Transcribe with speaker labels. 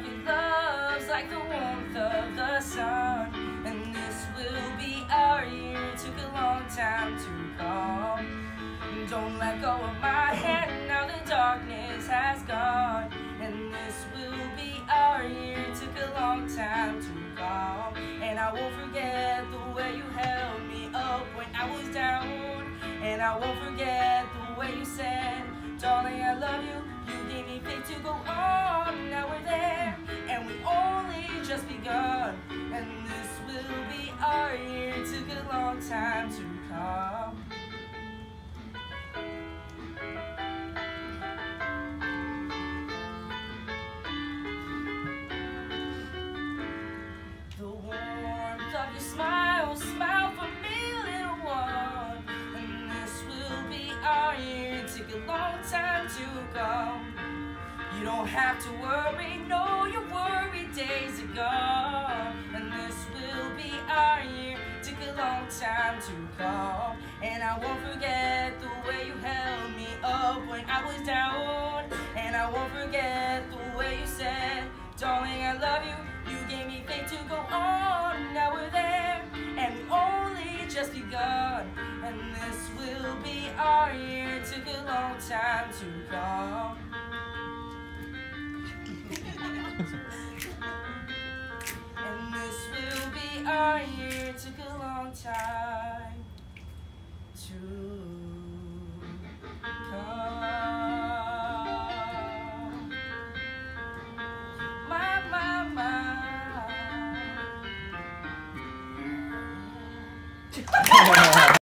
Speaker 1: of your love's like the warmth of the sun, and this will be our year. It took a long time to come. Don't let go of my hand, now the darkness has gone, and this will be our year. It took a long time to come, and I won't forget the way you held me up when I was down, and I won't forget the way you said, darling, I love you. You gave me faith to go on. Now we're there, and we only just begun, and this will be our year. It took a long time to come. The warmth of your smile, smile for me, little one, and this will be our year. It took a long time to come. You don't have to worry, no, your worried days are gone, and this will be our year. It took a long time to come, and I won't forget the way you held me up when I was down, and I won't forget the way you said, darling, I love you. You gave me faith to go on. Now we're there, and we only just begun, and this will be our year. It took a long time to come. And this will be our year. It took a long time to come. My.